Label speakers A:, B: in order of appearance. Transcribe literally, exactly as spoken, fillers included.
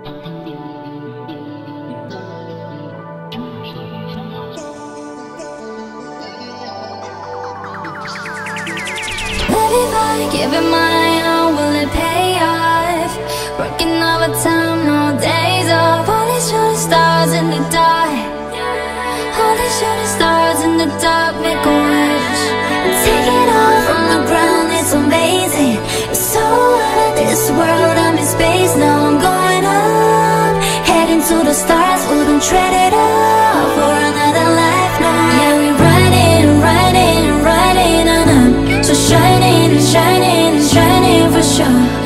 A: Giving my all, will it pay off? Working overtime, no days off. Only shooting stars in the dark. Only shooting stars in the dark. Make a wish and take it all from the ground. It's amazing. It's so out of this world. I'm in space now. I'm going up, heading to the stars. Wouldn't trade it all for another life. No, yeah, we riding, riding, riding on up. So shining, shining, shining for sure.